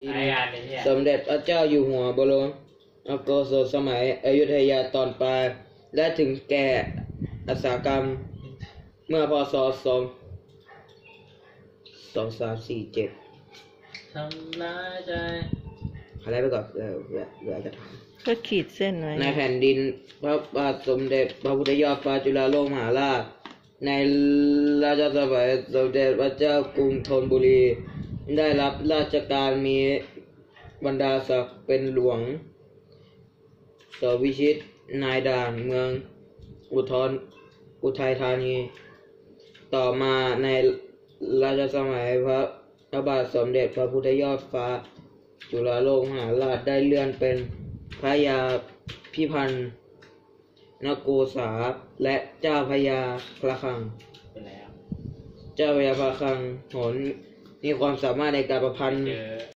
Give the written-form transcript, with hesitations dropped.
สมเด็จพระเจ้าอยู่หัวบรมโกศลสมัยอยุธยาตอนปลายและถึงแก่อสากรรมเมื่อพศ2347 ทำร้ายใจอะไรไปก่อนเหลือจะถามก็ขีดเส้นไว้ในแผ่นดินพระบาทสมเด็จพระพุทธยอดฟ้าจุฬาโลกมหาราชในราชสมัยสมเด็จพระเจ้ากรุงธนบุรีได้รับราชการมีบรรดาศักดิ์เป็นหลวงสวิชิตนายด่านเมืองอุทัยธานีต่อมาในรัชสมัยพระบาทสมเด็จพระพุทธยอดฟ้าจุฬาโลกมหาราชได้เลื่อนเป็นพระยาพิพันธ์นโกษาและเจ้าพระยาพระคลังเจ้าพระยาพระคลังโหนมีความสามารถในการประพันธ์